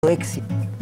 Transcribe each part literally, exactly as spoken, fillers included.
éxito?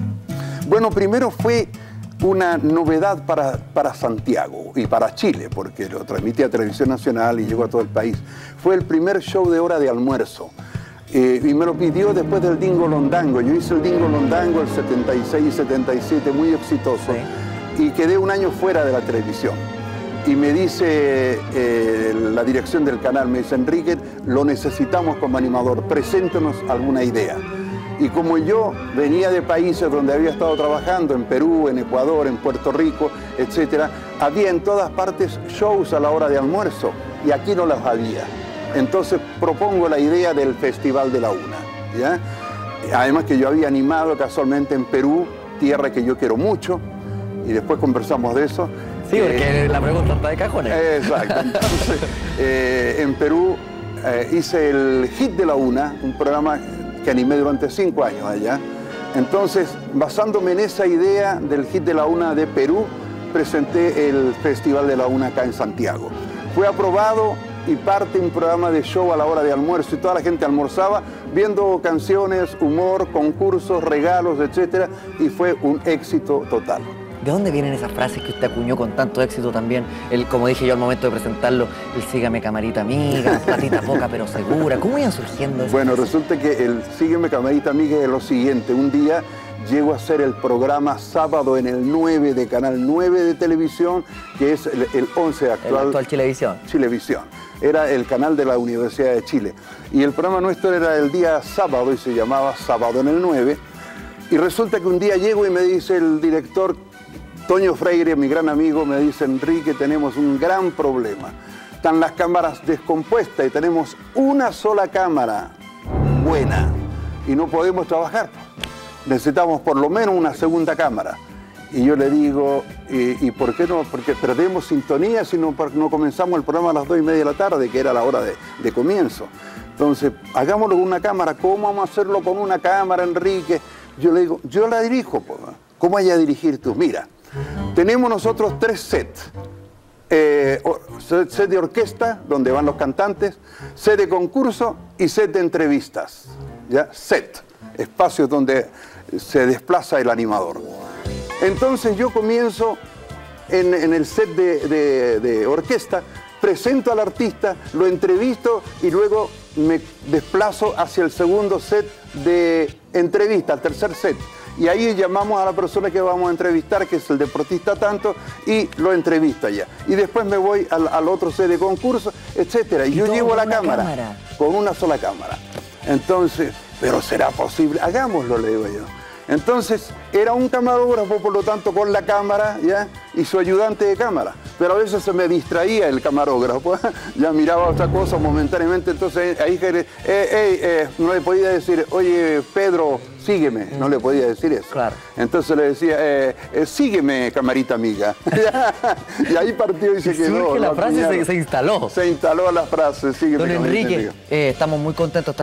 Bueno, primero fue una novedad para, para Santiago y para Chile, porque lo transmitía a Televisión Nacional y llegó a todo el país. Fue el primer show de hora de almuerzo. Eh, y me lo pidió después del Dingo Londango. Yo hice el Dingo Londango el setenta y seis y setenta y siete, muy exitoso, sí. Y quedé un año fuera de la televisión. Y me dice eh, la dirección del canal, me dice: Enrique, lo necesitamos como animador, preséntenos alguna idea. Y como yo venía de países donde había estado trabajando, en Perú, en Ecuador, en Puerto Rico, etcétera, había en todas partes shows a la hora de almuerzo, y aquí no los había. Entonces propongo la idea del Festival de la Una, ¿ya? Además que yo había animado casualmente en Perú, tierra que yo quiero mucho, y después conversamos de eso. Sí, porque eh, la pregunta está de cajones. Exacto. Entonces, eh, en Perú eh, hice el Hit de la Una, un programa que animé durante cinco años allá. Entonces, basándome en esa idea del Hit de la Una de Perú, presenté el Festival de la Una acá en Santiago. Fue aprobado y parte un programa de show a la hora de almuerzo, y toda la gente almorzaba viendo canciones, humor, concursos, regalos, etcétera, y fue un éxito total. ¿De dónde vienen esas frases que usted acuñó con tanto éxito también? El, como dije yo al momento de presentarlo, el sígame camarita amiga, patita poca pero segura. ¿Cómo iban surgiendo esas Bueno, frases? resulta que el sígueme camarita amiga es lo siguiente. Un día llego a hacer el programa sábado en el nueve de Canal nueve de televisión, que es el, el once actual. El actual Chilevisión. Chilevisión. Era el canal de la Universidad de Chile. Y el programa nuestro era el día sábado y se llamaba Sábado en el nueve. Y resulta que un día llego y me dice el director Toño Freire, mi gran amigo, me dice: Enrique, tenemos un gran problema. Están las cámaras descompuestas y tenemos una sola cámara buena y no podemos trabajar. Necesitamos por lo menos una segunda cámara. Y yo le digo: ¿y, y por qué no? Porque perdemos sintonía si no, no comenzamos el programa a las dos y media de la tarde, que era la hora de, de comienzo. Entonces, hagámoslo con una cámara. ¿Cómo vamos a hacerlo con una cámara, Enrique? Yo le digo: yo la dirijo. ¿Cómo vaya a dirigir tú? Mira, tenemos nosotros tres sets. Eh, set de orquesta, donde van los cantantes, set de concurso y set de entrevistas. ¿Ya? Set, espacios donde se desplaza el animador. Entonces yo comienzo en, en el set de, de, de orquesta, presento al artista, lo entrevisto y luego me desplazo hacia el segundo set de entrevista, al tercer set. Y ahí llamamos a la persona que vamos a entrevistar, que es el deportista tanto, y lo entrevisto allá. Y después me voy al, al otro set de concurso, etcétera. Y, y yo llevo la cámara, cámara, con una sola cámara. Entonces, ¿pero será posible? Hagámoslo, le digo yo. Entonces, era un camarógrafo, por lo tanto, con la cámara, ¿ya? Y su ayudante de cámara. Pero a veces se me distraía el camarógrafo, ya miraba otra cosa momentáneamente, entonces ahí eh, eh, eh, no le podía decir: oye, Pedro, sígueme, no le podía decir eso. Claro. Entonces le decía: eh, eh, sígueme, camarita amiga. Y ahí partió y se quedó. Surge la frase, se, se instaló. Se instaló la frase, sígueme, Don camarita Enrique, amiga. Eh, estamos muy contentos.